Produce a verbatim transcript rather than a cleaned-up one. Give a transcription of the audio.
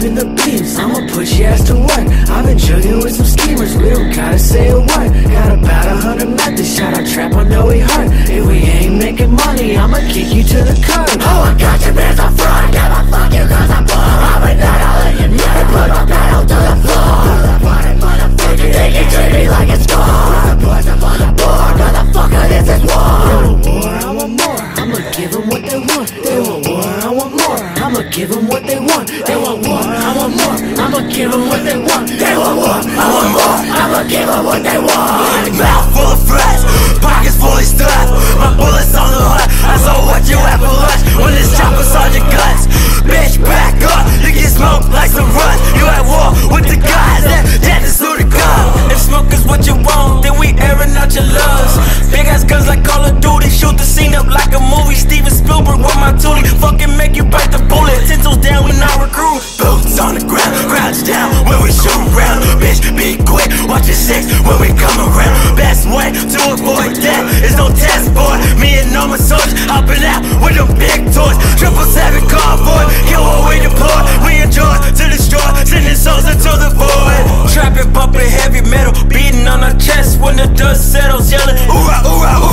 in the beams, I'ma put your ass to work. I've been jugging with some schemers, we don't gotta say a word. Got about a hundred methods, shout out trap, I know we hurt. If we ain't making money, I'ma kick you to the curb. Oh, I got your bitch on front, never fuck you cause I'm poor. I'm a nut, I'll let you know. Put my pedal to the floor. Motherfucker, motherfucker, they can treat me like it's gone. Push up on the board, motherfucker, this is war. They want war, I want more, I'ma give them what they want. They want war, I want more, I'ma give them what they want. They want war, I want more, I'ma give them what they want. They want war, I want more, I'ma give them what they want. Mouth full of threats, pockets fully stuffed. My bullets on the hunt, I saw what you have for lunch. When this chopper's on your guts, bitch, back up, you get smoked like some rust. You at war with the guys that death is through the gun. If smoke is what you want, then we airing out your lungs. Big ass guns like Call of Duty, shoot the scene up like a movie. Steven Spielberg with my toolie, fucking make you bite the bullet. Tinsels down when I recruit, boots on the ground, crouch down when we shoot around. Bitch, be quick, watch your six when we come around. Best way to avoid death is no test boy. Me and all my soldiers hopping out with them big toys. Triple seven convoy, kill what we deploy. We enjoy to destroy, sending souls into the void. Trapping, bumping heavy metal, beating on our chest when the dust settles, yelling, ooh-rah, ooh-rah, ooh-rah.